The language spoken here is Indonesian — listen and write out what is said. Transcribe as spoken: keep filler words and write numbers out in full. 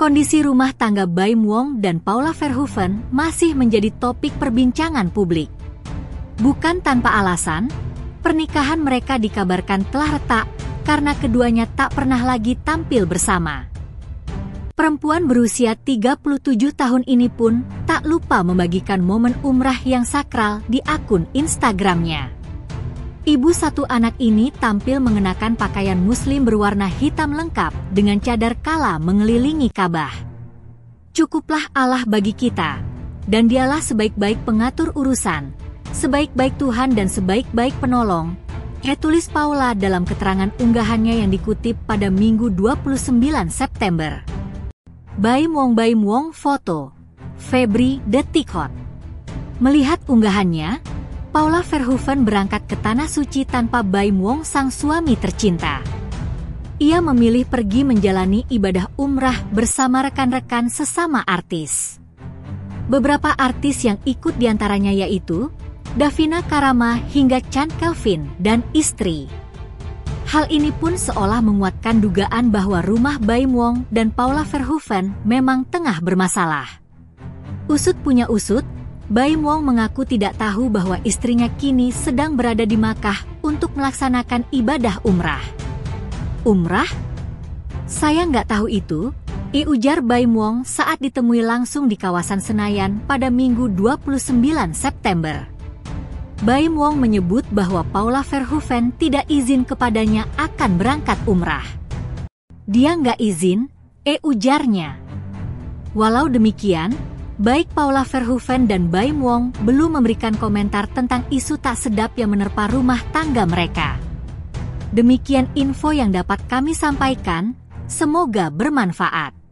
Kondisi rumah tangga Baim Wong dan Paula Verhoeven masih menjadi topik perbincangan publik. Bukan tanpa alasan, pernikahan mereka dikabarkan telah retak karena keduanya tak pernah lagi tampil bersama. Perempuan berusia tiga puluh tujuh tahun ini pun tak lupa membagikan momen umrah yang sakral di akun Instagramnya. Ibu satu anak ini tampil mengenakan pakaian muslim berwarna hitam lengkap dengan cadar kala mengelilingi Ka'bah. Cukuplah Allah bagi kita, dan dialah sebaik-baik pengatur urusan, sebaik-baik Tuhan dan sebaik-baik penolong, tulis Paula dalam keterangan unggahannya yang dikutip pada Minggu dua puluh sembilan September. Baim Wong Baim Wong foto, Febri Detikhot. Melihat unggahannya, Paula Verhoeven berangkat ke Tanah Suci tanpa Baim Wong sang suami tercinta. Ia memilih pergi menjalani ibadah umrah bersama rekan-rekan sesama artis. Beberapa artis yang ikut diantaranya yaitu Davina Karama hingga Chand Kelvin dan istri. Hal ini pun seolah menguatkan dugaan bahwa rumah Baim Wong dan Paula Verhoeven memang tengah bermasalah. Usut punya usut, Baim Wong mengaku tidak tahu bahwa istrinya kini sedang berada di Makkah untuk melaksanakan ibadah umrah. Umrah? Saya nggak tahu itu, I ujar Baim Wong saat ditemui langsung di kawasan Senayan pada Minggu dua puluh sembilan September. Baim Wong menyebut bahwa Paula Verhoeven tidak izin kepadanya akan berangkat umrah. Dia nggak izin, E ujarnya. Walau demikian, baik Paula Verhoeven dan Baim Wong belum memberikan komentar tentang isu tak sedap yang menerpa rumah tangga mereka. Demikian info yang dapat kami sampaikan, semoga bermanfaat.